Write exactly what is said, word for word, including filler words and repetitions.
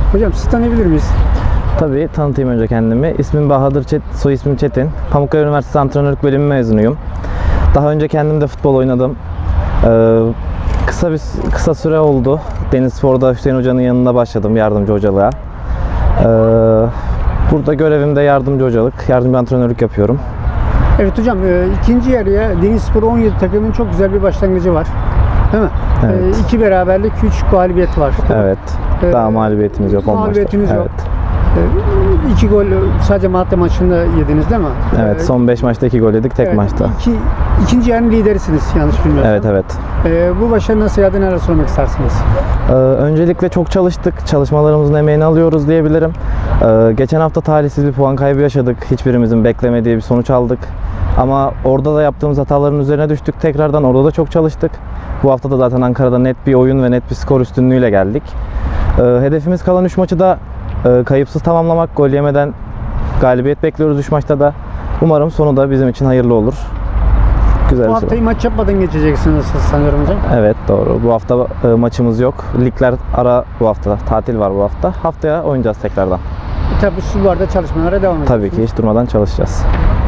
Hocam sizi tanıyabilir miyiz? Tabii tanıtayım önce kendimi. İsmim Bahadır Çet, soy ismim Çetin. Pamukkale Üniversitesi Antrenörlük Bölümü mezunuyum. Daha önce kendim de futbol oynadım. Ee, kısa bir kısa süre oldu. Denizspor'da Hüseyin Hoca'nın yanında başladım yardımcı hocalığa. Ee, burada görevimde yardımcı hocalık, yardımcı antrenörlük yapıyorum. Evet hocam, e, ikinci yarıya Denizspor on yedi takımının çok güzel bir başlangıcı var. Değil mi? Evet. E, iki beraberlik, üç galibiyet var. Evet. Daha mağlubiyetimiz yok. Mağlubiyetimiz yok. Evet. E, iki gol sadece Malatya maçında yediniz değil mi? Evet. Son beş maçta iki gol yedik tek evet, maçta. Iki, ikinci yarının liderisiniz yanlış bilmiyorsam. Evet evet. E, bu başarı nasıl geldi, neler sormak istersiniz? Ee, öncelikle çok çalıştık. Çalışmalarımızın emeğini alıyoruz diyebilirim. Ee, geçen hafta talihsiz bir puan kaybı yaşadık. Hiçbirimizin beklemediği bir sonuç aldık. Ama orada da yaptığımız hataların üzerine düştük tekrardan. Orada da çok çalıştık. Bu hafta da zaten Ankara'da net bir oyun ve net bir skor üstünlüğüyle geldik. Ee, hedefimiz kalan üç maçı da e, kayıpsız tamamlamak. Gol yemeden galibiyet bekliyoruz üç maçta da. Umarım sonu da bizim için hayırlı olur. Güzel Bu bir haftayı şey. maç yapmadan geçeceksiniz sanıyorum hocam. Evet doğru. Bu hafta e, maçımız yok. Ligler ara bu hafta. Tatil var bu hafta. Haftaya oynayacağız tekrardan. Tabii siz bu arada çalışmalara devam ediyorsunuz. Tabii ki hiç durmadan çalışacağız.